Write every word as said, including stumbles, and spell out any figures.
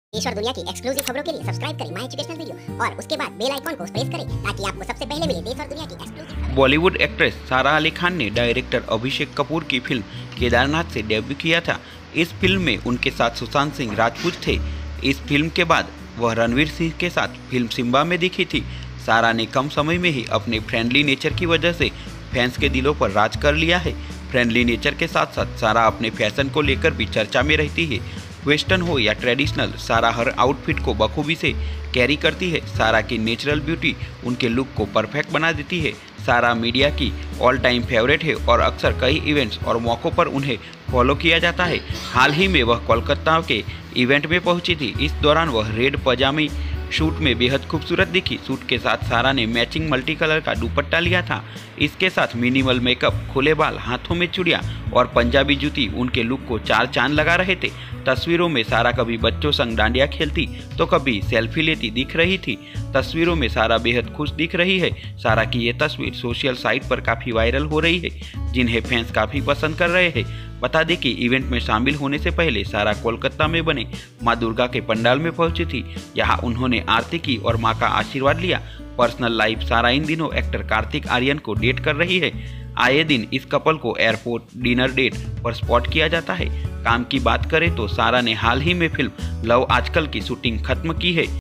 देश और दुनिया की एक्सक्लूसिव खबरों के लिए सब्सक्राइब करें माय एजुकेशनल वीडियो और उसके बाद बेल आइकॉन को प्रेस करें ताकि आपको सबसे पहले मिले देश और दुनिया की एक्सक्लूसिव। बॉलीवुड एक्ट्रेस सारा अली खान ने डायरेक्टर अभिषेक कपूर की फिल्म केदारनाथ से डेब्यू किया था। इस फिल्म में उनके साथ सुशांत सिंह राजपूत थे। इस फिल्म के बाद वह रणवीर सिंह के साथ फिल्म सिम्बा में दिखी थी। सारा ने कम समय में ही अपने फ्रेंडली नेचर की वजह से फैंस के दिलों पर राज कर लिया है। फ्रेंडली नेचर के साथ साथ सारा अपने फैशन को लेकर भी चर्चा में रहती है। वेस्टर्न हो या ट्रेडिशनल, सारा हर आउटफिट को बखूबी से कैरी करती है। सारा की नेचुरल ब्यूटी उनके लुक को परफेक्ट बना देती है। सारा मीडिया की ऑल टाइम फेवरेट है और अक्सर कई इवेंट्स और मौक़ों पर उन्हें फॉलो किया जाता है। हाल ही में वह कोलकाता के इवेंट में पहुंची थी। इस दौरान वह रेड पजामी शूट में बेहद खूबसूरत दिखी। सूट के साथ सारा ने मैचिंग मल्टी कलर का दुपट्टा लिया था। इसके साथ मिनिमल मेकअप, खुले बाल, हाथों में चूड़ियाँ और पंजाबी जूती उनके लुक को चार चांद लगा रहे थे। तस्वीरों में सारा कभी बच्चों संग डांडिया खेलती तो कभी सेल्फी लेती दिख रही थी। तस्वीरों में सारा बेहद खुश दिख रही है। सारा की ये तस्वीर सोशल साइट पर काफ़ी वायरल हो रही है, जिन्हें फैंस काफ़ी पसंद कर रहे हैं। बता दें कि इवेंट में शामिल होने से पहले सारा कोलकाता में बने मां दुर्गा के पंडाल में पहुंची थी। यहां उन्होंने आरती की और मां का आशीर्वाद लिया। पर्सनल लाइफ सारा इन दिनों एक्टर कार्तिक आर्यन को डेट कर रही है। आए दिन इस कपल को एयरपोर्ट डिनर डेट पर स्पॉट किया जाता है। काम की बात करें तो सारा ने हाल ही में फिल्म लव आजकल की शूटिंग खत्म की है।